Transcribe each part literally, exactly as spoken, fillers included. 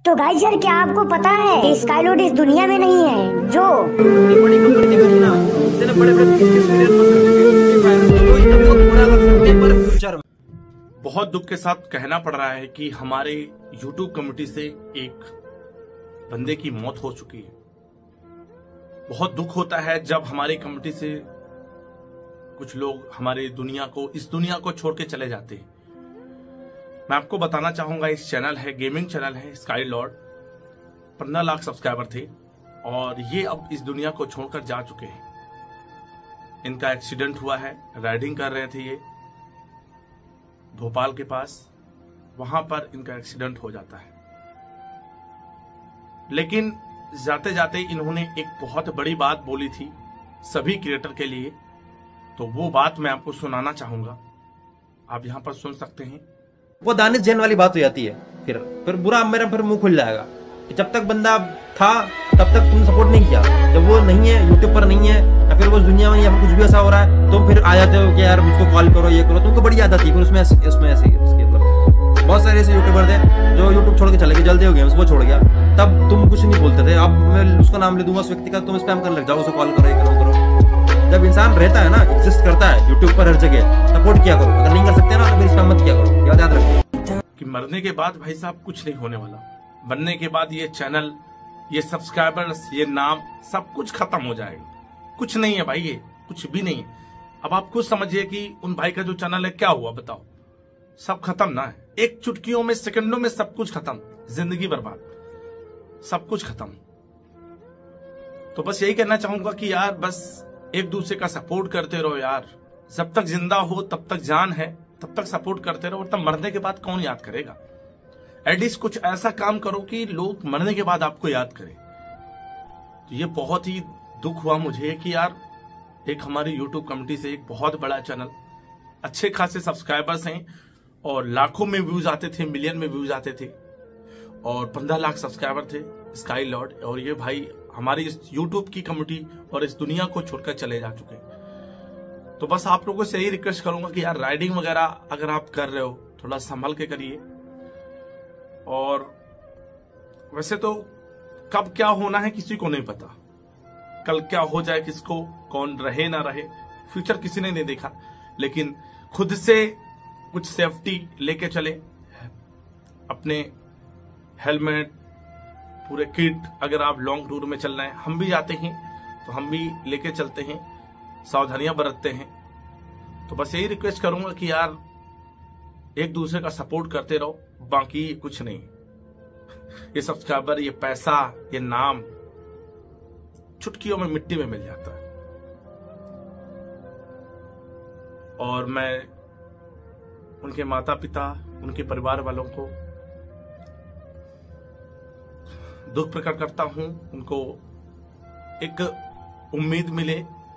तो गाइस यार, क्या आपको पता है कि स्काईलोड इस दुनिया में नहीं है जो बड़ी कंपनी देखी ना, इतने बड़े बड़े तीस तीस मिलियन लोग कर चुके हैं, तो बहुत बुरा कर सकते हैं पर फ्यूचर में। बहुत दुख के साथ कहना पड़ रहा है कि हमारे यूट्यूब कम्युनिटी से एक बंदे की मौत हो चुकी है। बहुत दुख होता है जब हमारी कम्युनिटी से कुछ लोग हमारी दुनिया को इस दुनिया को छोड़ के चले जाते हैं। मैं आपको बताना चाहूंगा, इस चैनल है, गेमिंग चैनल है स्काईलॉर्ड, पंद्रह लाख सब्सक्राइबर थे और ये अब इस दुनिया को छोड़कर जा चुके हैं। इनका एक्सीडेंट हुआ है, राइडिंग कर रहे थे ये भोपाल के पास, वहां पर इनका एक्सीडेंट हो जाता है। लेकिन जाते जाते इन्होंने एक बहुत बड़ी बात बोली थी सभी क्रिएटर के लिए, तो वो बात मैं आपको सुनाना चाहूंगा, आप यहां पर सुन सकते हैं। वो दानिश जैन वाली बात हो जाती है, फिर फिर बुरा मेरा फिर मुंह खुल जाएगा कि जब तक बंदा था तब तक तुमने सपोर्ट नहीं किया, जब वो नहीं है, यूट्यूब पर नहीं है या फिर वो दुनिया में या फिर कुछ भी ऐसा हो रहा है तो फिर आ जाते हो कि यार मुझको कॉल करो, ये करो। तुमको बड़ी आदत थी फिर उसमें उसमें ऐसे मतलब बहुत सारे ऐसे यूट्यूबर थे जो यूट्यूब छोड़ के चले गए, जल्दी हो गए, वो छोड़ गया, तब तुम कुछ नहीं बोलते थे। अब मैं उसका नाम ले दूंगा उस व्यक्ति का, तुम स्पैम करने लग जाओ, उसे कॉल करो, ये करो करो। जब इंसान रहता है ना, एग्जिस्ट करता है यूट्यूब पर हर जगह, सपोर्ट किया करो। अगर नहीं कर सकते ना तो फिर स्पैम मत किया करो, याद याद रखो कि मरने के बाद भाई साहब कुछ नहीं होने वाला। बनने के बाद ये चैनल, ये सब्सक्राइबर्स, ये नाम, सब कुछ खत्म हो जाएगा। कुछ नहीं है भाई, ये कुछ भी नहीं है। अब आप खुद समझिए कि उन भाई का जो चैनल है क्या हुआ बताओ, सब खत्म ना है। एक चुटकियों में, सेकंडों में सब कुछ खत्म, जिंदगी बर्बाद, सब कुछ खत्म। तो बस यही कहना चाहूंगा कि यार बस एक दूसरे का सपोर्ट करते रहो यार। जब तक जिंदा हो तब तक जान है, तब तक सपोर्ट करते रहो। तब मरने के बाद कौन याद करेगा? एटलीस्ट कुछ ऐसा काम करो कि लोग मरने के बाद आपको याद करें। तो ये बहुत ही दुख हुआ मुझे कि यार एक हमारी यूट्यूब कम्युनिटी से एक बहुत बड़ा चैनल, अच्छे खासे सब्सक्राइबर्स हैं और लाखों में व्यूज आते थे, मिलियन में व्यूज आते थे और पंद्रह लाख सब्सक्राइबर थे स्काईलॉर्ड, और ये भाई हमारी इस यूट्यूब की कम्युनिटी और इस दुनिया को छोड़कर चले जा चुके हैं। तो बस आप लोगों से यही रिक्वेस्ट करूंगा कि यार राइडिंग वगैरह अगर आप कर रहे हो थोड़ा संभल के करिए। और वैसे तो कब क्या होना है किसी को नहीं पता, कल क्या हो जाए किसको, कौन रहे ना रहे, फ्यूचर किसी ने नहीं देखा। लेकिन खुद से कुछ सेफ्टी लेके चले, अपने हेलमेट, पूरे किट, अगर आप लॉन्ग टूर में चल रहे हैं, हम भी जाते हैं तो हम भी लेके चलते हैं, सावधानियां बरतते हैं। तो बस यही रिक्वेस्ट करूंगा कि यार एक दूसरे का सपोर्ट करते रहो, बाकी कुछ नहीं। ये सब्सक्राइबर, ये पैसा, ये नाम चुटकियों में मिट्टी में मिल जाता है। और मैं उनके माता पिता, उनके परिवार वालों को दुख प्रकट करता हूं। उनको एक उम्मीद मिले,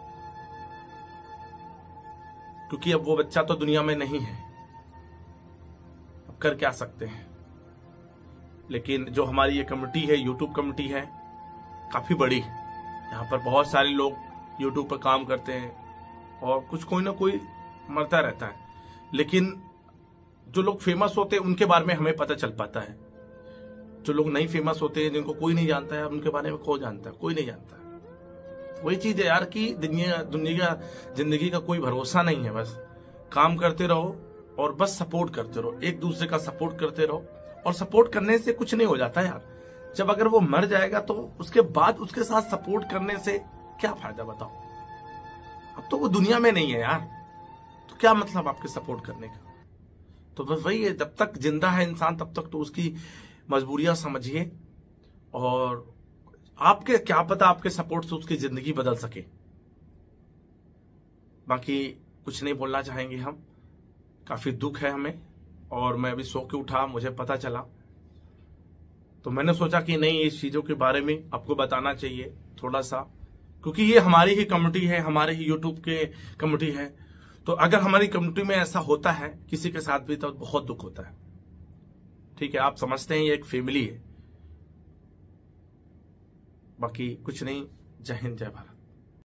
क्योंकि अब वो बच्चा तो दुनिया में नहीं है, अब कर क्या सकते हैं। लेकिन जो हमारी ये कम्युनिटी है, यूट्यूब कम्युनिटी है, काफी बड़ी है। यहाँ पर बहुत सारे लोग यूट्यूब पर काम करते हैं और कुछ कोई ना कोई मरता रहता है। लेकिन जो लोग फेमस होते हैं उनके बारे में हमें पता चल पाता है। जो लोग नहीं फेमस होते हैं, जिनको कोई नहीं जानता है, उनके बारे में कौन जानता है? कोई नहीं जानता है। वही चीज है यार कि दुनिया दुनिया जिंदगी का कोई भरोसा नहीं है। बस काम करते रहो और बस सपोर्ट करते रहो, एक दूसरे का सपोर्ट करते रहो। और सपोर्ट करने से कुछ नहीं हो जाता यार। जब अगर वो मर जाएगा तो उसके बाद उसके साथ सपोर्ट करने से क्या फायदा बताओ? अब तो वो दुनिया में नहीं है यार, तो क्या मतलब आपके सपोर्ट करने का? तो बस वही है, जब तक जिंदा है इंसान तब तक तो उसकी मजबूरियां समझिए। और आपके क्या पता आपके सपोर्ट से उसकी जिंदगी बदल सके। बाकी कुछ नहीं बोलना चाहेंगे हम। काफी दुख है हमें, और मैं अभी सो के उठा, मुझे पता चला, तो मैंने सोचा कि नहीं, इस चीजों के बारे में आपको बताना चाहिए थोड़ा सा, क्योंकि ये हमारी ही कम्युनिटी है, हमारे ही यूट्यूब के कम्युनिटी है। तो अगर हमारी कम्युनिटी में ऐसा होता है किसी के साथ भी, तो बहुत दुख होता है। ठीक है, आप समझते हैं ये एक फैमिली है। बाकी कुछ नहीं। जय हिंद, जय भारत।